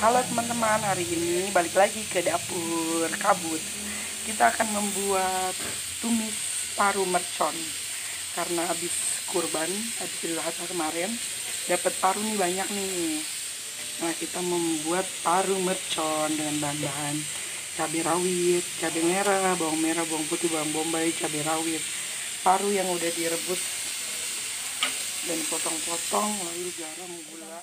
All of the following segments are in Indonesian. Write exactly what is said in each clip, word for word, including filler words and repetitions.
Halo teman-teman, hari ini balik lagi ke dapur kabut. Kita akan membuat tumis paru mercon. Karena habis kurban, habis Idul Adha kemarin, dapat paru nih banyak nih. Nah, kita membuat paru mercon dengan bahan-bahan cabai rawit, cabai merah, bawang merah, bawang putih, bawang bombay, cabai rawit. Paru yang udah direbus dan potong-potong, lalu garam, gula.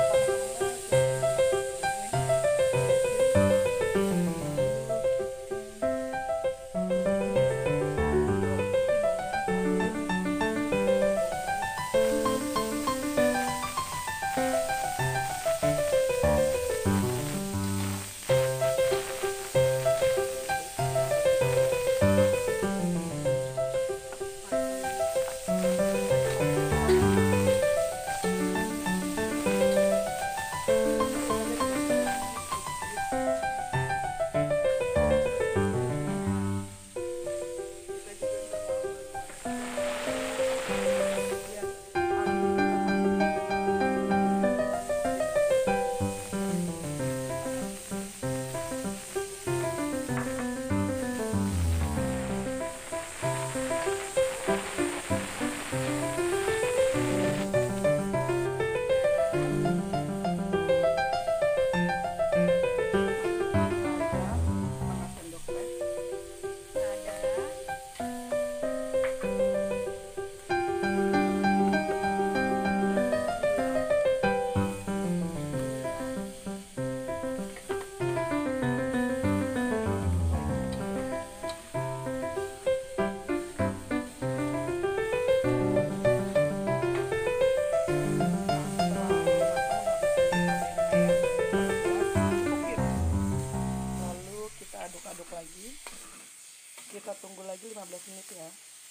Aduk-aduk lagi, kita tunggu lagi lima belas menit ya.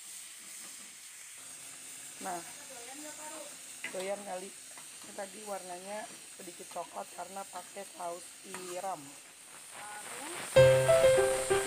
Nah, doyan kali. Ini tadi warnanya sedikit coklat karena pakai saus tiram.